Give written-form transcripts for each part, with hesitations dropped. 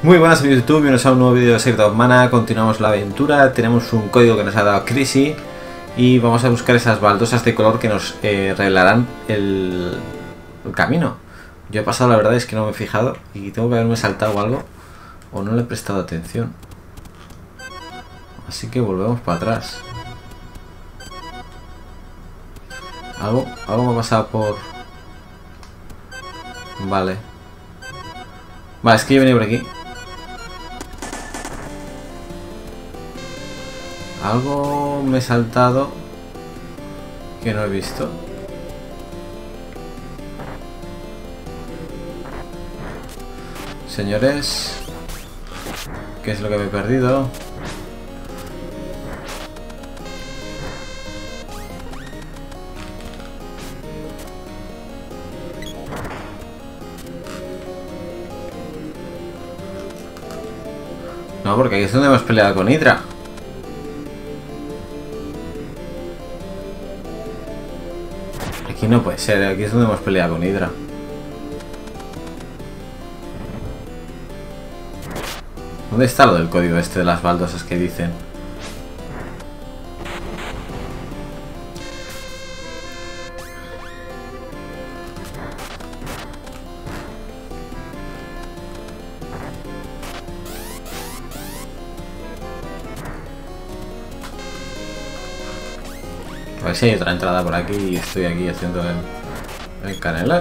Muy buenas amigos de YouTube, bienvenidos a un nuevo vídeo de Secret of Mana. Continuamos la aventura, tenemos un código que nos ha dado Chrissy y vamos a buscar esas baldosas de color que nos revelarán el camino. Yo he pasado, la verdad es que no me he fijado y tengo que haberme saltado algo o no le he prestado atención. Así que volvemos para atrás. Algo me ha pasado por... Vale, es que yo venía por aquí. Algo me he saltado que no he visto. Señores, ¿qué es lo que me he perdido? No, porque aquí es donde hemos peleado con Hydra. Aquí no puede ser, aquí es donde hemos peleado con Hydra. ¿Dónde está lo del código este de las baldosas que dicen? A ver si hay otra entrada por aquí y estoy aquí haciendo el canela.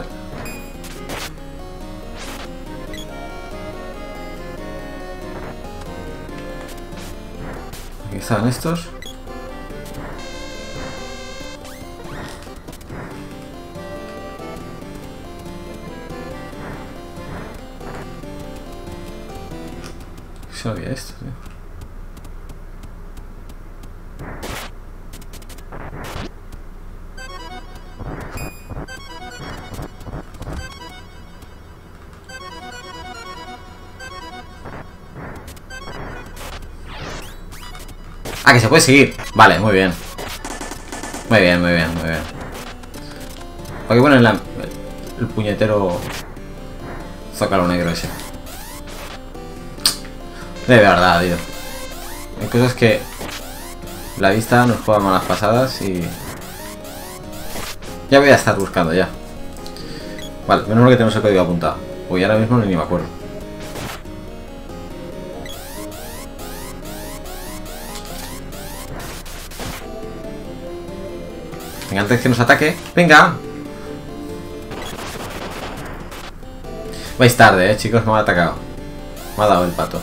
Aquí estaban estos. ¿Qué se había esto, tío? Ah, que se puede seguir. Vale, muy bien. Muy bien. Porque bueno, el puñetero zócalo negro ese. De verdad, tío. Hay cosas que la vista nos juega malas pasadas y... Ya voy a estar buscando, ya. Vale, menos mal que tenemos el código apuntado. Pues ahora mismo ni me acuerdo. Venga, antes que nos ataque. ¡Venga! Vais tarde, chicos, me ha atacado. Me ha dado el pato.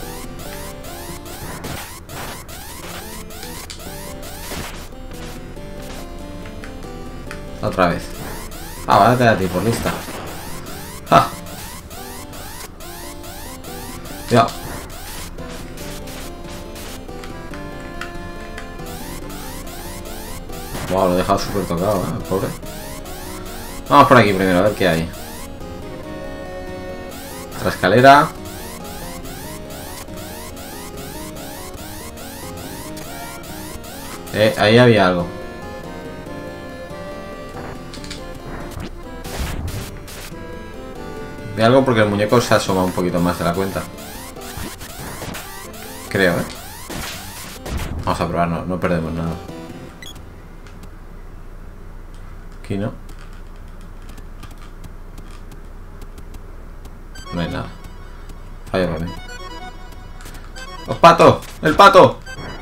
Otra vez. Ah, vale, a ti por lista. ¡Ja! Cuidado. Wow, lo he dejado súper tocado, pobre. Vamos por aquí primero, a ver qué hay. Otra escalera. Ahí había algo. Vi algo porque el muñeco se asoma un poquito más de la cuenta. Creo, Vamos a probar, no perdemos nada. Aquí no. No hay nada. Falla para mí. ¡Los patos! ¡El pato!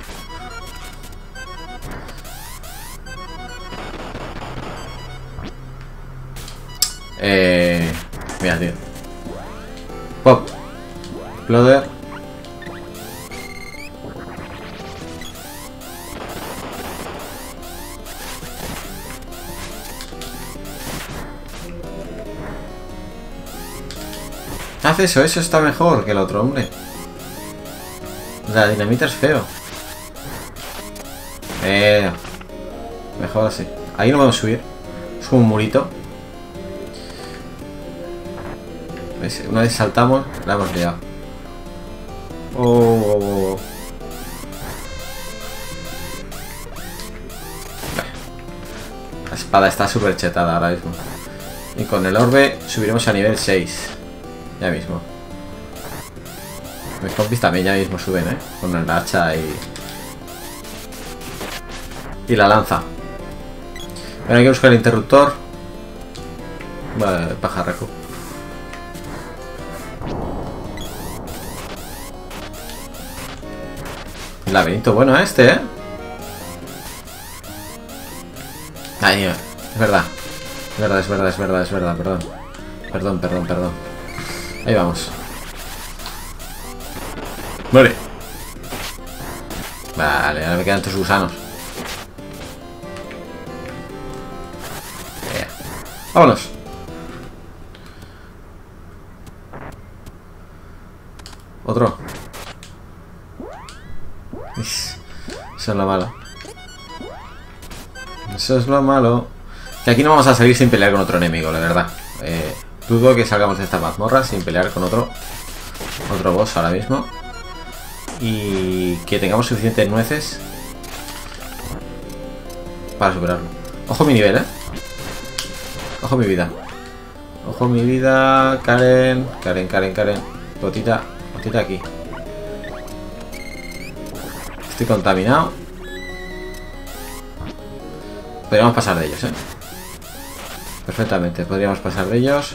Mira, tío. Pop. Exploder. Haz eso está mejor que el otro, hombre. La dinamita es feo. Mejor así. Ahí no vamos a subir. Es como un murito. ¿Ves? Una vez saltamos, la hemos liado. Oh. La espada está súper chetada ahora mismo. Y con el orbe subiremos a nivel 6. Ya mismo. Mis compis también ya mismo suben, con el hacha y la lanza. Ahora hay que buscar el interruptor. Vale, pajarraco. El laberinto bueno este, Ay, es verdad. Es verdad, perdón. Ahí vamos. Muere. Vale, ahora me quedan estos gusanos. Vámonos. Otro. Eso es lo malo. Eso es lo malo. Que aquí no vamos a salir sin pelear con otro enemigo, la verdad. Dudo que salgamos de esta mazmorra sin pelear con otro boss ahora mismo. Y que tengamos suficientes nueces para superarlo. Ojo mi nivel, Ojo mi vida. Ojo mi vida. Karen. Botita aquí. Estoy contaminado. Podríamos pasar de ellos, Perfectamente, podríamos pasar de ellos.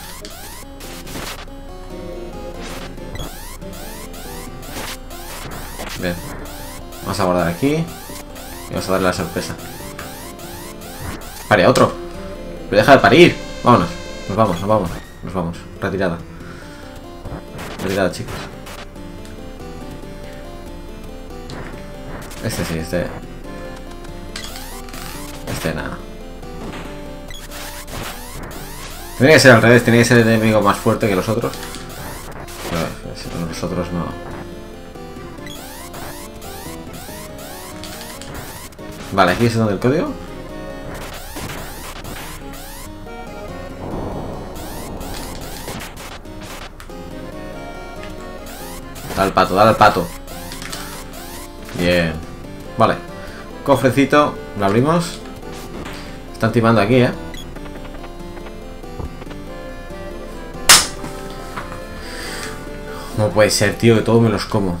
Bien. Vamos a guardar aquí. Y vamos a darle la sorpresa. Pare, otro. Pero deja de parir. Vámonos. Nos vamos. Retirada, chicos. Este nada. Tenía que ser al revés, tenía que ser el enemigo más fuerte que los otros. Pero los otros no. Vale, aquí es donde el código. Dale al pato. Bien. Vale. Cofrecito. Lo abrimos. Están timando aquí, No puede ser, tío, que todos me los como.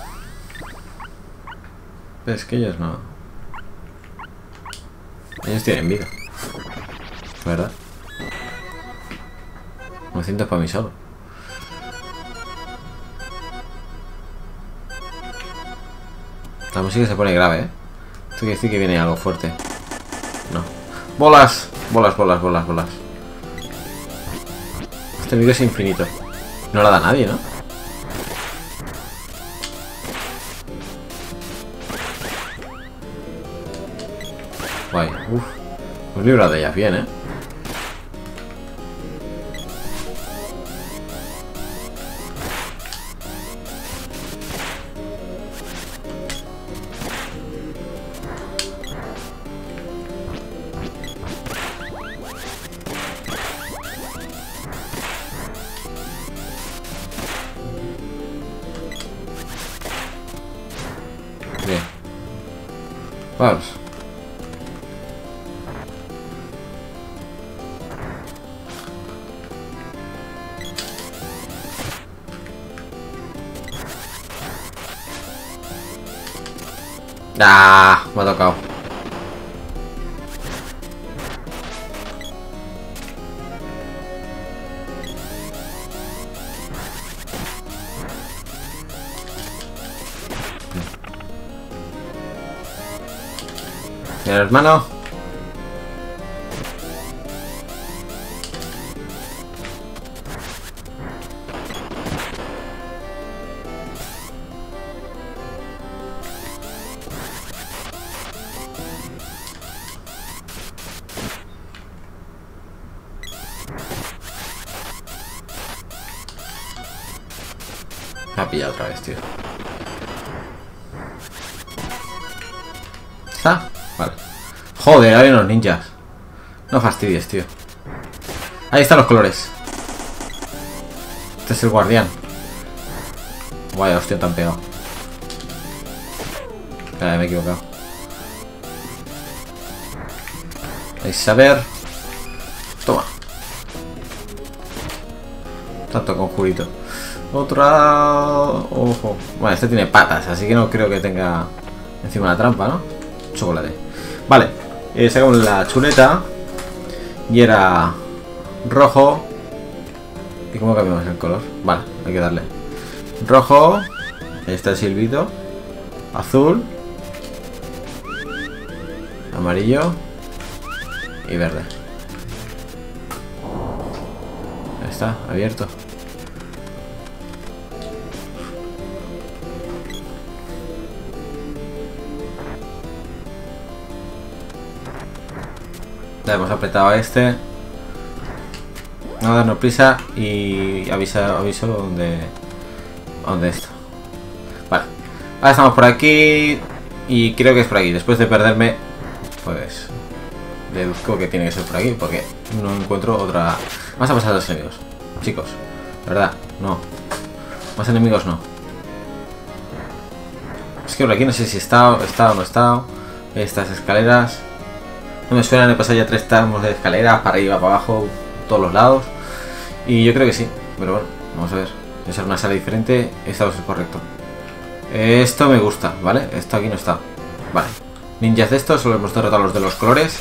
Pero es que ellos no. Ellos tienen vida. ¿Verdad? 900 para mí solo. La música se pone grave, Esto quiere decir que viene algo fuerte. No. ¡Bolas! Bolas. Este vídeo es infinito. No la da nadie, ¿no? Guay. Uf. Hemos librado de ellas bien, Bien. Vamos. ¡Ah! Me ha tocado. Mira, hermano. Me ha pillado otra vez, tío. ¿Está? Vale. Joder, hay unos ninjas. No fastidies, tío. Ahí están los colores. Este es el guardián. Vaya, hostia, tan pegado. Espera, me he equivocado. Vais a ver. Toma. Tanto conjurito. Otra... Ojo. Bueno, este tiene patas, así que no creo que tenga encima la trampa, ¿no? Chocolate. Vale. Sacamos la chuleta. Y era... rojo. ¿Y cómo cambiamos el color? Vale, hay que darle. Rojo. Ahí está el silbido. Azul. Amarillo. Y verde. Ahí está, abierto. Ya hemos apretado a este. No darnos prisa y aviso donde está. Vale. Ahora estamos por aquí. Y creo que es por aquí. Después de perderme, pues deduzco que tiene que ser por aquí, porque no encuentro otra. Vamos a pasar a los enemigos, chicos. ¿Verdad? No. Más enemigos no. Es que por aquí no sé si está o no está. Estas escaleras no me suenan. He pasado ya 3 tramos de escaleras, para arriba, para abajo, todos los lados. Y yo creo que sí, pero bueno, vamos a ver. Es una sala diferente. Esta es correcto. Esto me gusta, ¿vale? Esto aquí no está. Vale. Ninjas de estos, solo hemos derrotado a los de los colores.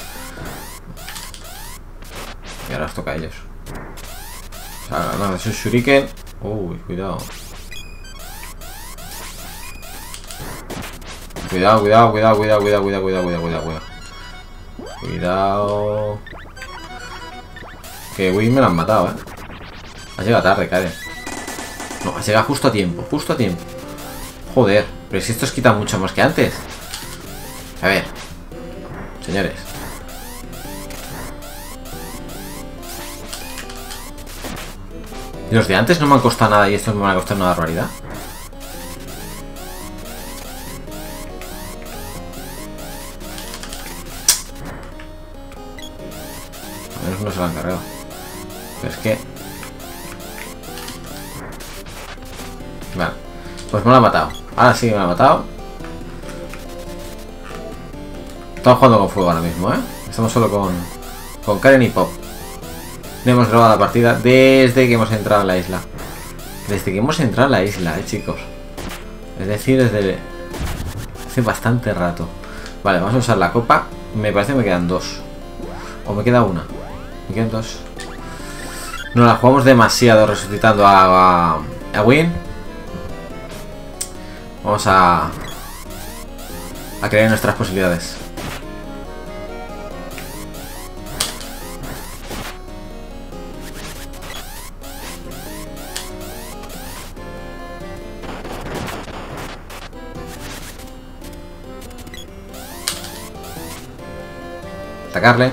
Y ahora os toca a ellos. O sea, nada, es un shuriken. Uy, cuidado. Cuidado. Cuidado. Que Wii me lo han matado, Ha llegado tarde, Karen. No, ha llegado justo a tiempo. Joder, pero si estos quitan mucho más que antes. A ver, señores. Los de antes no me han costado nada y estos me van a costar una barbaridad. A menos no se lo han cargado. Pero es que... Vale. Pues me lo ha matado. Ahora sí me lo ha matado. Estamos jugando con fuego ahora mismo, Estamos solo con Karen y Pop. No hemos grabado la partida desde que hemos entrado en la isla. Chicos. Es decir, desde hace bastante rato. Vale, vamos a usar la copa. Me parece que me quedan 2. O me queda una. Me quedan 2. No la jugamos demasiado resucitando a Win. Vamos a creer en nuestras posibilidades. Atacarle.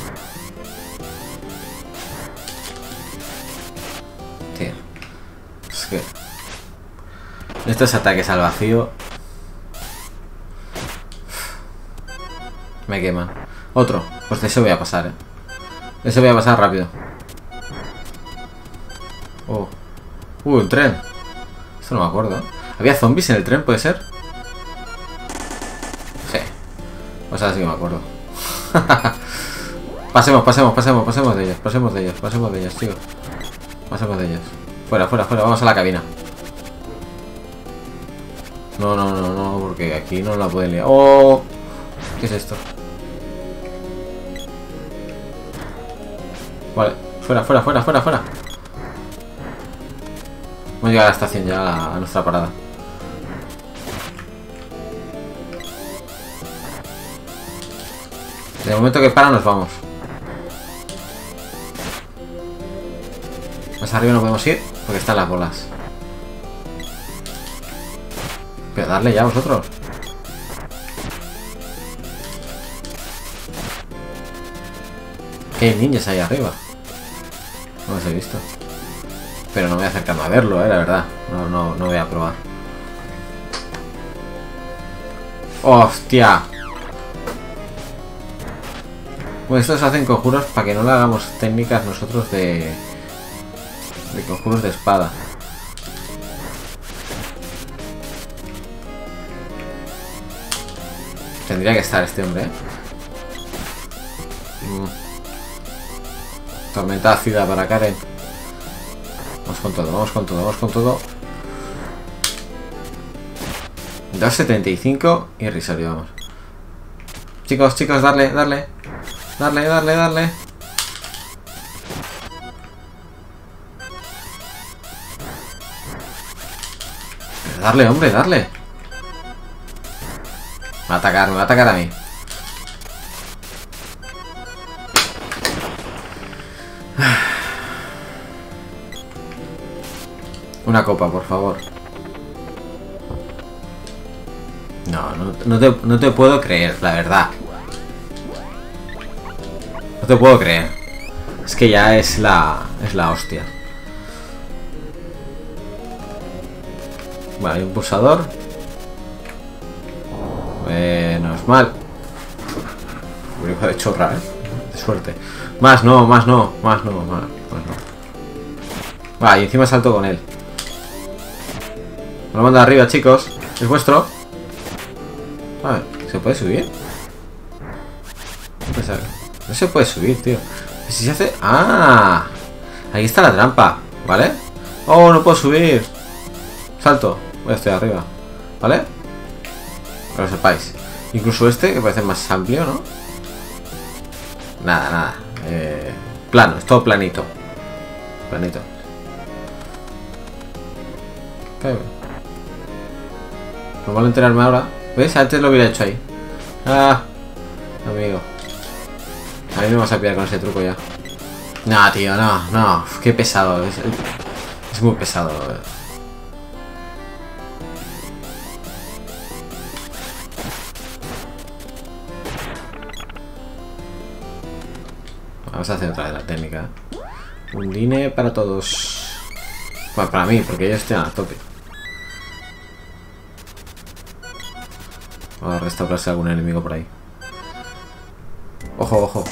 Tío. Es que estos ataques al vacío me queman. Otro. Pues de eso voy a pasar, De eso voy a pasar rápido. Oh. Un tren. Esto no me acuerdo. ¿Había zombies en el tren, puede ser? Sí. Pues ahora sí que me acuerdo. Pasemos de ellos, chicos. Pasemos de ellos. Fuera, vamos a la cabina. No, porque aquí no la pueden liar. ¡Oh! ¿Qué es esto? Vale, fuera. Vamos a llegar a la estación ya, a nuestra parada. De momento que para nos vamos. Más arriba no podemos ir porque están las bolas. Pero darle ya vosotros. ¿Qué ninjas hay arriba? No los he visto. Pero no me voy acercando a verlo, la verdad. No voy a probar. ¡Hostia! Pues estos hacen conjuros para que no le hagamos técnicas nosotros de conjuros de espada. Tendría que estar este hombre, Tormenta ácida para Karen. Vamos con todo, vamos con todo, vamos con todo. 2.75 irrisorio, vamos. Chicos, chicos, darle, darle. Darle, darle, darle. Darle, hombre, darle. Me va a atacar a mí. Una copa, por favor. No te puedo creer, la verdad. No te puedo creer. Es que ya es la hostia. Vale, hay un pulsador. Menos mal. Uy, de chorra, de suerte. Más no, más no, más no, más no. Vale, y encima salto con él. Me lo mando arriba, chicos. Es vuestro. A ver, ¿se puede subir? No se puede subir, tío. Si se hace... ¡Ah! Ahí está la trampa, ¿vale? ¡Oh, no puedo subir! Salto. Voy a estar arriba, ¿vale? Que lo sepáis. Incluso este, que parece más amplio, ¿no? Nada, nada. Plano, es todo planito. Planito. ¿Qué? No vale enterarme ahora. ¿Ves? Antes lo hubiera hecho ahí. Ah, amigo. A mí me vas a pillar con ese truco ya. No, tío, no, no. Uf, qué pesado. Es muy pesado. Vamos a hacer otra vez la técnica. Un line para todos. Bueno, para mí, porque ellos están a tope. Vamos a restaurarse algún enemigo por ahí. Ojo, ojo.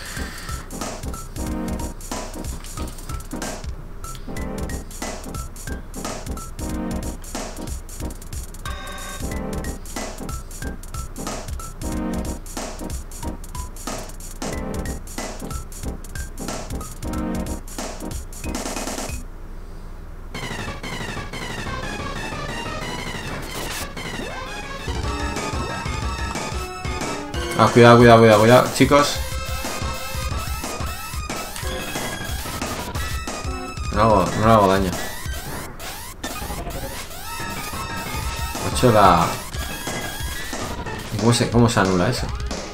Ah, cuidado, cuidado, cuidado, cuidado, chicos. No le hago daño. He hecho la... ¿Cómo se anula eso?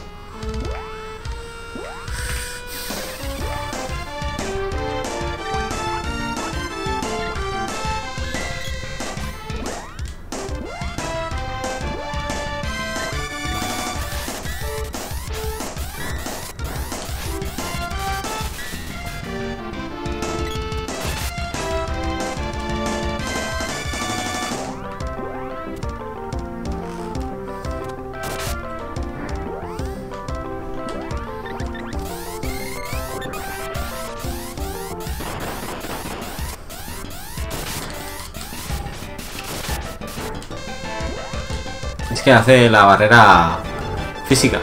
Es que hace la barrera física.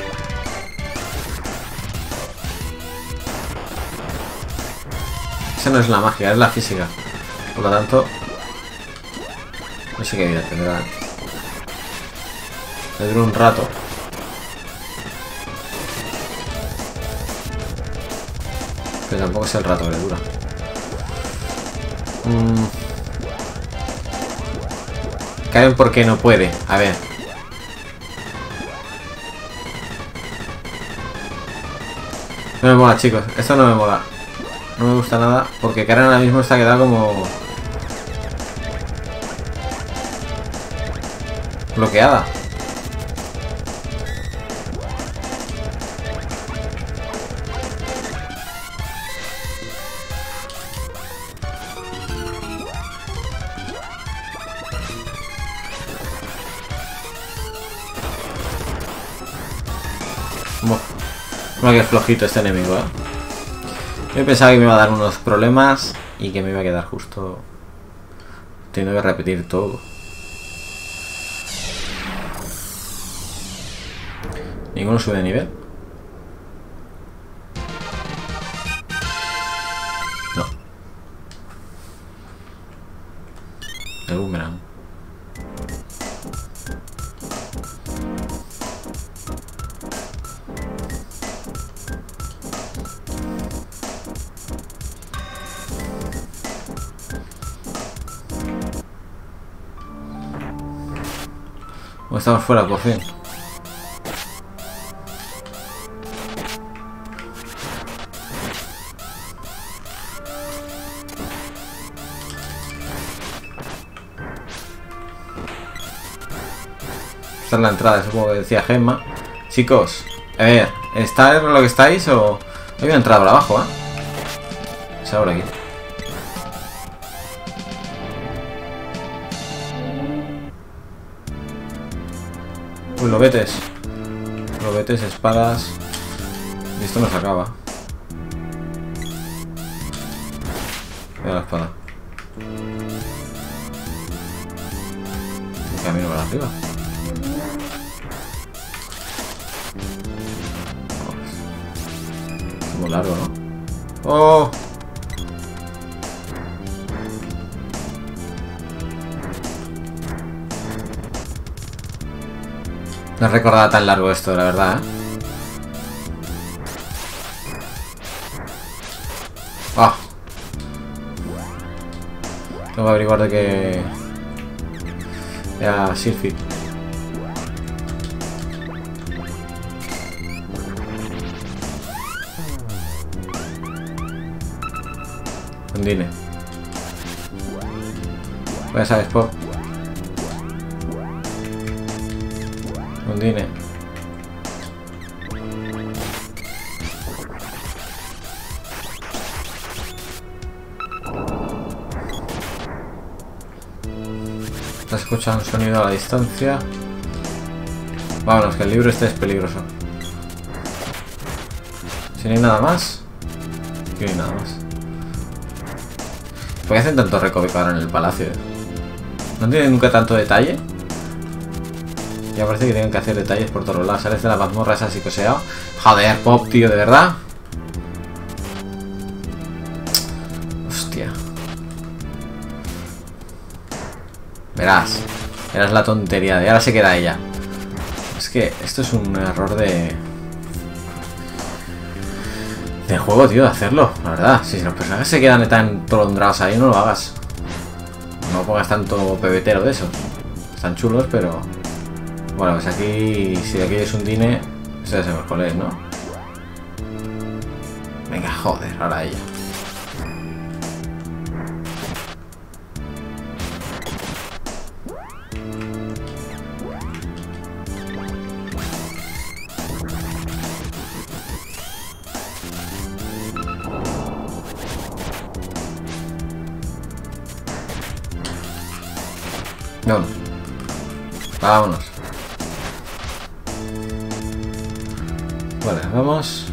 Esa no es la magia, es la física. Por lo tanto, no sé qué vida tendrá. Le dura un rato. Pero tampoco es el rato que le dura. ¿Saben por qué no puede? A ver. No me mola, chicos. Esto no me mola. No me gusta nada. Porque Karen ahora mismo está quedado como... bloqueada. Bueno, que flojito este enemigo, ¿eh? Yo pensaba que me iba a dar unos problemas y que me iba a quedar justo teniendo que repetir todo. ¿Ninguno sube de nivel? No. El boomerang. O estamos fuera por fin. Esta es la entrada, supongo que decía Gemma. Chicos, a ver, ¿está en lo que estáis o...? Hay una entrada por abajo, ¿eh? Es ahora aquí. Uy, lobetes. Lobetes, espadas. Y esto no se acaba. Mira la espada. Un camino para arriba. Es muy largo, ¿no? ¡Oh! No recordaba tan largo esto, la verdad, ¿eh? ¡Ah! Tengo que averiguar de qué... Era Sylphid. Undine. Ya sabes, Pop. Undine. Se escucha un sonido a la distancia. Vámonos, que el libro este es peligroso. Si no hay nada más. Aquí no hay nada más. ¿Por qué hacen tanto recoveco ahora en el palacio? ¿No tienen nunca tanto detalle? Ya parece que tienen que hacer detalles por todos lados. Sales de la mazmorra esa psicoseado. Joder, Pop, tío, ¿de verdad? Hostia. Verás la tontería de ahora se queda ella. Es que esto es un error de juego, tío, de hacerlo, la verdad. Si los personajes se quedan tan tolondrados ahí, no lo hagas. No pongas tanto pebetero de esos. Están chulos, pero... Bueno, pues aquí... Si de aquí es Undine, ese es el mejor, ¿no? Venga, joder, ahora ella. Vámonos. Vámonos. Vale, vamos.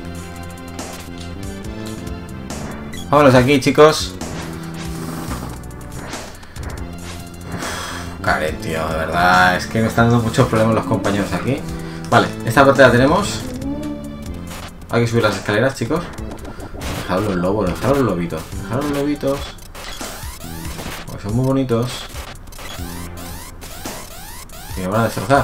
Vámonos aquí, chicos. Karen, tío, de verdad. Es que me están dando muchos problemas los compañeros aquí. Vale, esta parte la tenemos. Hay que subir las escaleras, chicos. Dejaros los lobos, dejaros los lobitos. Dejaros los lobitos. Porque son muy bonitos. Y me van a destrozar.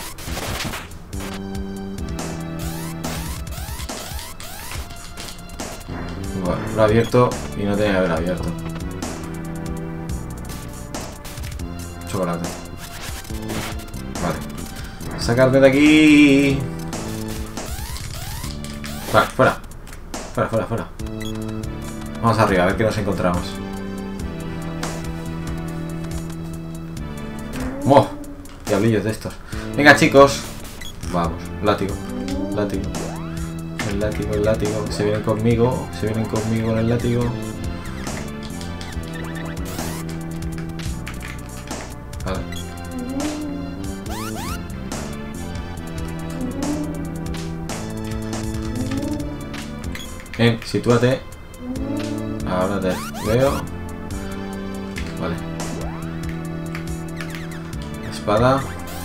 Bueno, lo he abierto y no tenía que haber abierto. Chocolate. Vale. Sacarte de aquí. Vale, fuera. Fuera, fuera, fuera. Vamos arriba, a ver qué nos encontramos. ¡Oh! Diablillos de estos. Venga, chicos. Vamos, látigo. Látigo. El látigo, el látigo. Se vienen conmigo. Se vienen conmigo en el látigo. Vale. Ven, sitúate. Ahora te veo. Vale. Espada.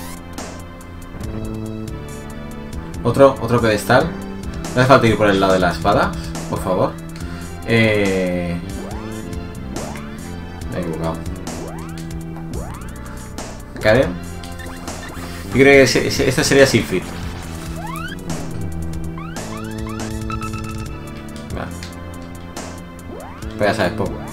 Otro pedestal. No hace falta ir por el lado de la espada, por favor. Me he equivocado. Karen. Yo creo que este sería Siegfried. Vale. Pues ya sabes, poco.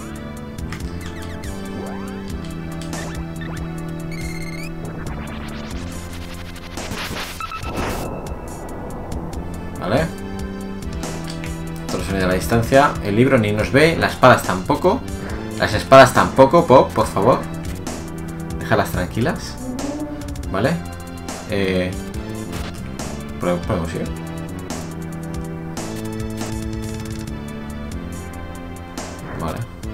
Vale. Otro sonido a la distancia. El libro ni nos ve. Las espadas tampoco. Las espadas tampoco, Pop, por favor. Déjalas tranquilas. Vale. Podemos ir. Vale.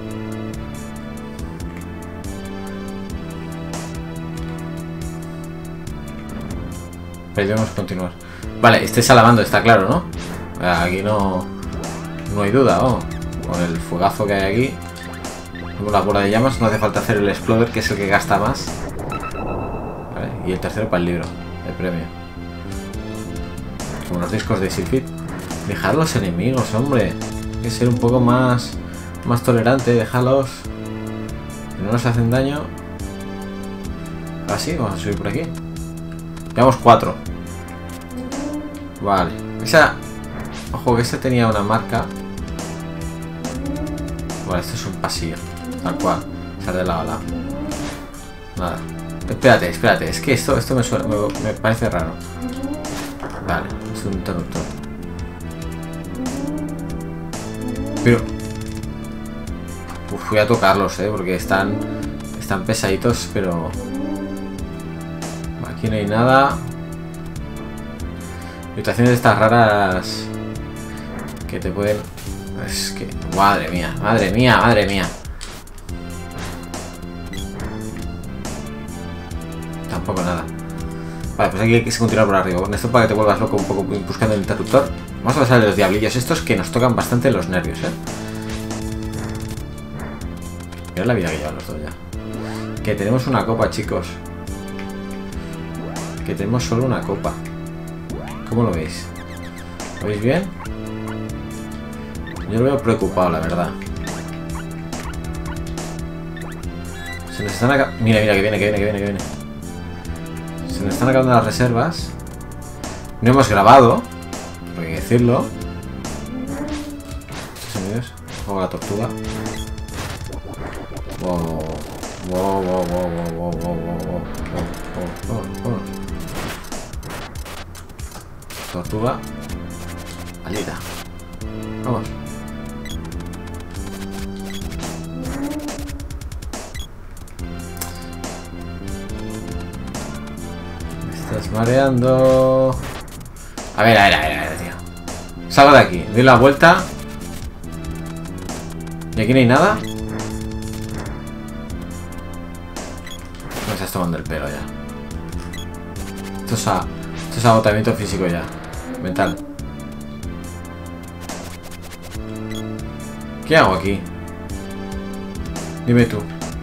Pero debemos continuar. Vale, estés alabando, está claro, ¿no? Aquí no hay duda, ¿no? Con el fuegazo que hay aquí. Con la bola de llamas, no hace falta hacer el exploder, que es el que gasta más. Vale, y el tercero para el libro, el premio. Como los discos de Siegfried. Dejad los enemigos, hombre. Hay que ser un poco más tolerante, déjalos. Si no nos hacen daño. Así, vamos a subir por aquí. Llevamos 4. Vale. Esa. Ojo, que esta tenía una marca. Vale, esto es un pasillo. Tal cual. Sale de lado a lado. Nada. Espérate. Es que esto me parece raro. Vale, es un interruptor. Pero. Uf, voy a tocarlos, porque están pesaditos, pero. Aquí no hay nada. Situaciones estas raras que te pueden. Es que. Madre mía. Tampoco nada. Vale, pues aquí hay que continuar por arriba. Con esto para que te vuelvas loco un poco buscando el interruptor. Vamos a pasar de los diablillos estos que nos tocan bastante los nervios, Mira la vida que llevan los dos ya. Que tenemos una copa, chicos. Que tenemos solo una copa. ¿Cómo lo veis? ¿Lo veis bien? Yo lo veo preocupado, la verdad. Se nos están acabando. Mira, que viene. Se nos están acabando las reservas. No hemos grabado, por qué decirlo. Estos sonidos. Juego la tortuga. Wow. Tortuga. Maldita. Vamos. Me estás mareando. A ver, tío. Salgo de aquí. Doy la vuelta. ¿Y aquí no hay nada? Me estás tomando el pelo ya. Esto es agotamiento físico ya. Mental. ¿Qué hago aquí? Dime tú.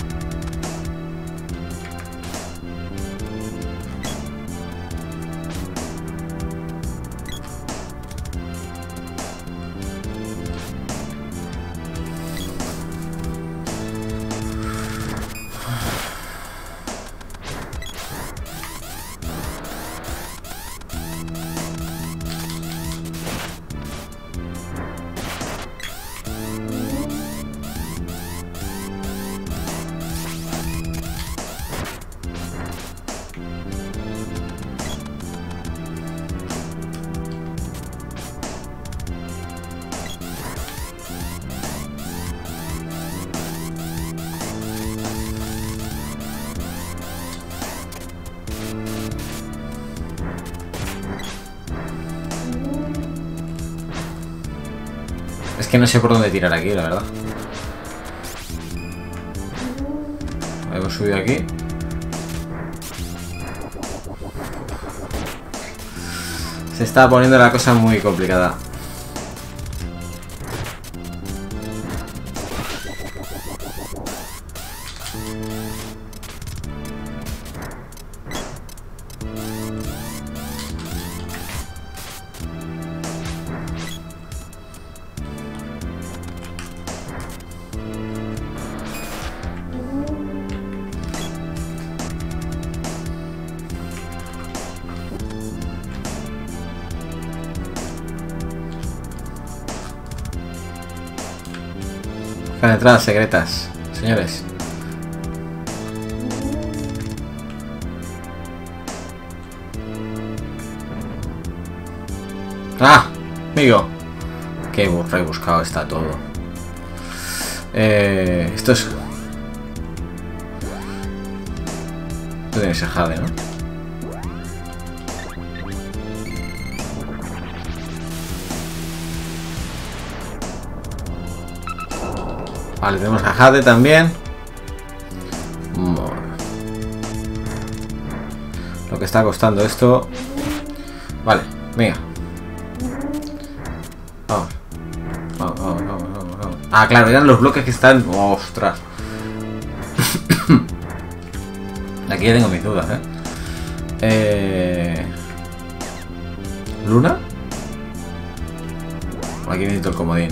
Es que no sé por dónde tirar aquí, la verdad. Hemos subido aquí. Se está poniendo la cosa muy complicada. Para entradas secretas, señores. ¡Ah! Amigo. Qué rebuscado está todo. Esto es... Esto tiene que ser Jade, ¿no? Vale, tenemos a Jade también. Lo que está costando esto. Vale, venga. Vamos. Vamos. Ah, claro, eran los bloques que están... ¡Ostras! Aquí ya tengo mis dudas, ¿Luna? Aquí necesito el comodín,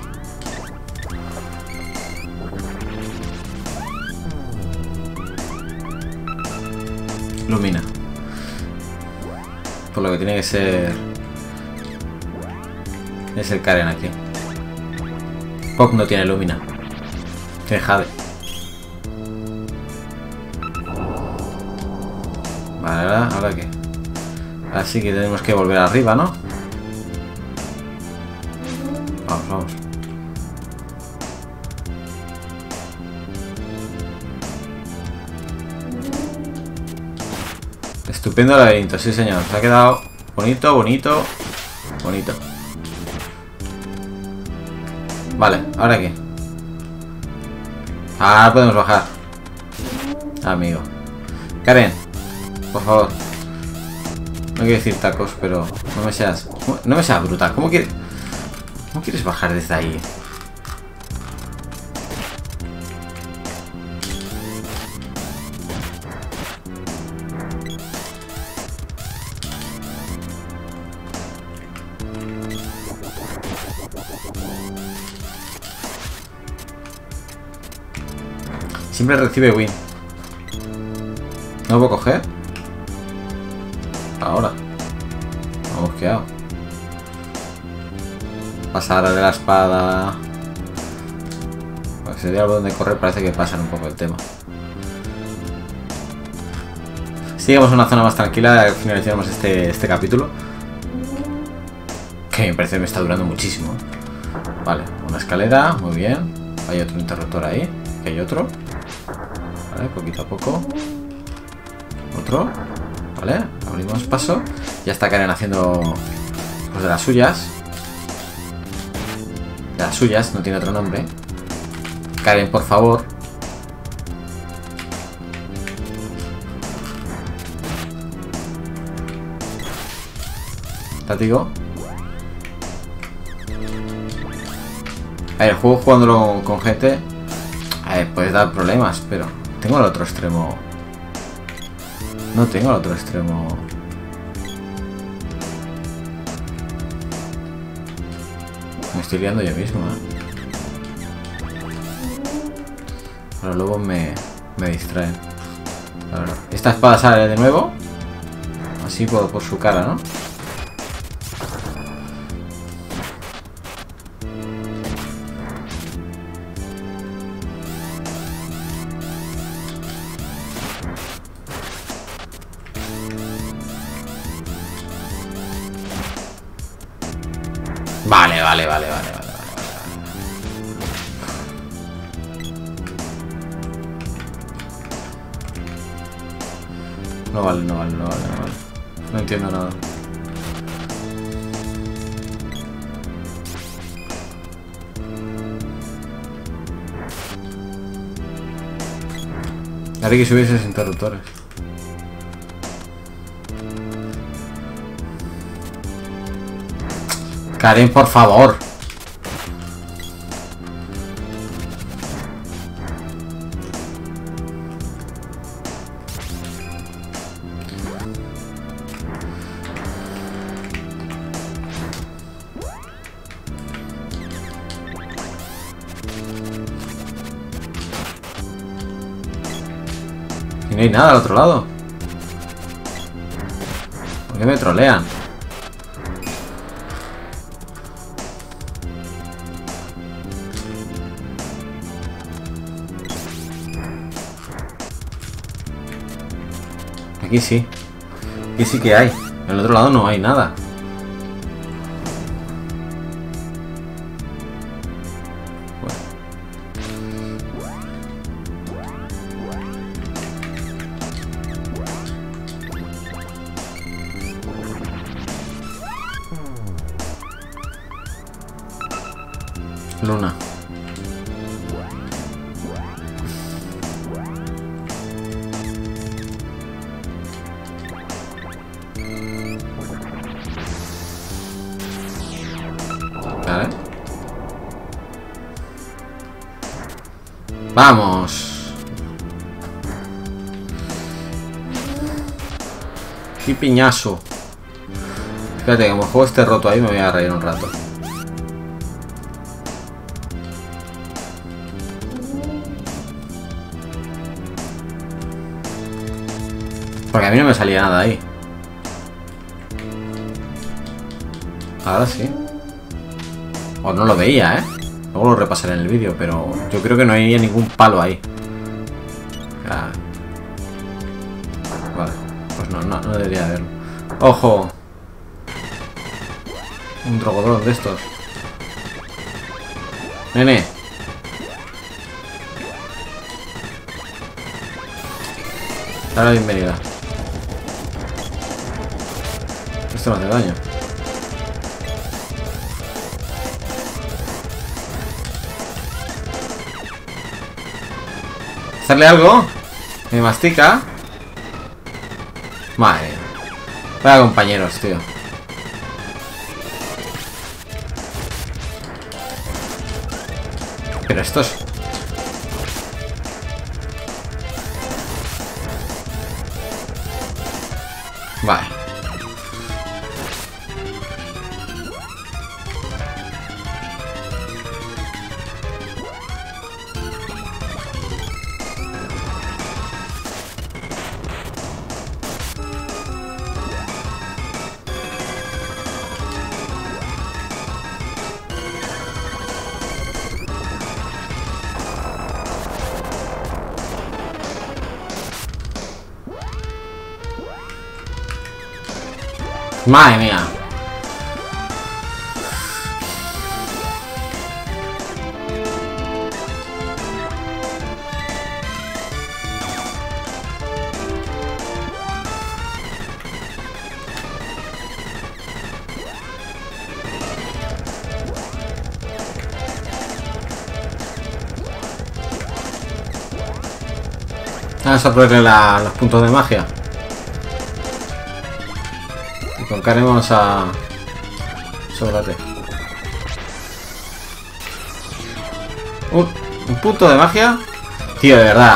Lumina. Por lo que tiene que ser... Es el Karen aquí. Pop no tiene Lumina. Tiene Jade. Vale, ¿ahora qué? Así que tenemos que volver arriba, ¿no? Vamos. Estupendo laberinto, sí señor. Se ha quedado bonito. Vale, ¿ahora qué? Ahora podemos bajar. Amigo. Karen, por favor. No quiero decir tacos, pero no me seas brutal. ¿Cómo quieres bajar desde ahí? Siempre recibe win. ¿No puedo coger? Ahora. Hemos quedado. Pasar de la espada. Pues sería algo donde correr. Parece que pasan un poco el tema. Sigamos a una zona más tranquila. Finalizamos este capítulo. Que me parece que me está durando muchísimo. Vale, una escalera. Muy bien. Hay otro interruptor ahí. Aquí hay otro. Vale, poquito a poco. Otro. Vale, abrimos paso. Ya está Karen haciendo pues de las suyas. De las suyas, no tiene otro nombre. Karen, por favor. Látigo. A ver, el juego jugándolo con gente. A ver, puedes dar problemas, pero tengo el otro extremo. No tengo el otro extremo. Me estoy liando yo mismo, Ahora luego me distraen. Esta espada sale de nuevo. Así por su cara, ¿no? Vale. No vale. No entiendo nada. Haré que subir esos interruptores. Karen, por favor. Y no hay nada al otro lado. ¿Por qué me trolean? aquí sí. Aquí sí que hay. En el otro lado no hay nada. Luna. Vale. Vamos. ¡Qué piñazo! Espérate, como el juego esté roto ahí me voy a reír un rato. Porque a mí no me salía nada ahí. Ahora sí. O no lo veía, ¿eh? Luego lo repasaré en el vídeo, pero yo creo que no había ningún palo ahí. Ah. Vale. Pues no debería haberlo. ¡Ojo! Un drogodrón de estos. Nene. Dale la bienvenida. Esto no hace daño. ¿Hacerle algo? ¿Me mastica? Madre. Vaya compañeros, tío. Pero estos... Vale. Madre mía. Vamos a ponerle los puntos de magia. Y con Karen vamos a... Sóbrate. ¿Un punto de magia? Tío, de verdad.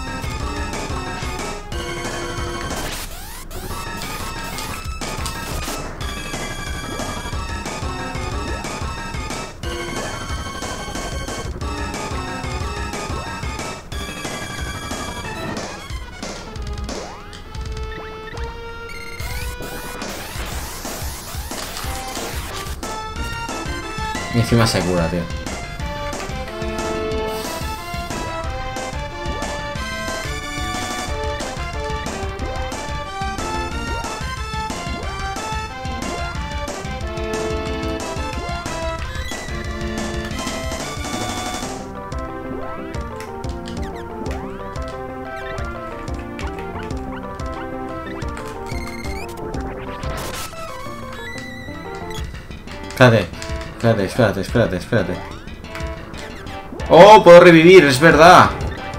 Y encima se cura, tío. Espérate. ¡Oh! Puedo revivir, es verdad.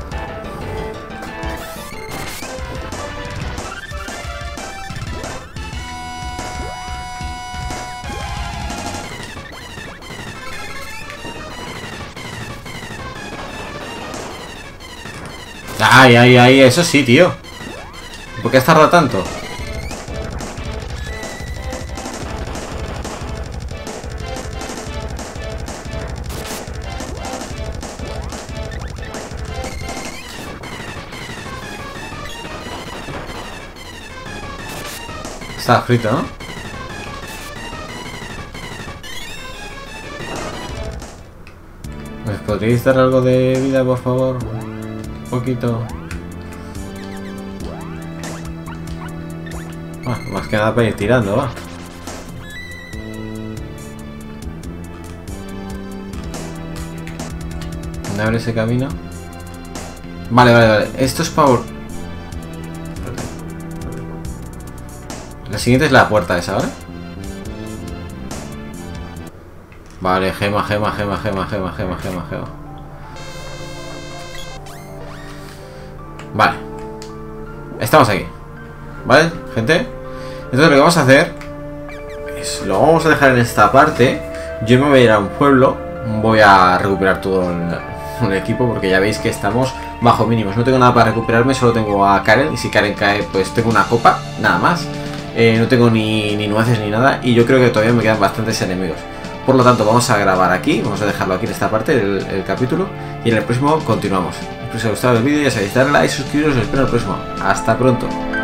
Ay, eso sí, tío. ¿Por qué has tardado tanto? Está frito, ¿no? ¿Me podríais dar algo de vida, por favor? Un poquito. Más que nada para ir tirando, va. ¿Me abre ese camino? Vale. Esto es para... La siguiente es la puerta esa, ¿vale? Vale, gema. Vale. Estamos aquí. ¿Vale, gente? Entonces lo que vamos a hacer es... Lo vamos a dejar en esta parte. Yo me voy a ir a un pueblo. Voy a recuperar todo el equipo porque ya veis que estamos bajo mínimos. No tengo nada para recuperarme, solo tengo a Karen. Y si Karen cae, pues tengo una copa, nada más. No tengo ni nueces ni nada. Y yo creo que todavía me quedan bastantes enemigos. Por lo tanto, vamos a grabar aquí. Vamos a dejarlo aquí en esta parte, el capítulo. Y en el próximo continuamos. Espero que os haya gustado el vídeo. Ya sabéis, darle like, suscribiros. Os espero en el próximo. Hasta pronto.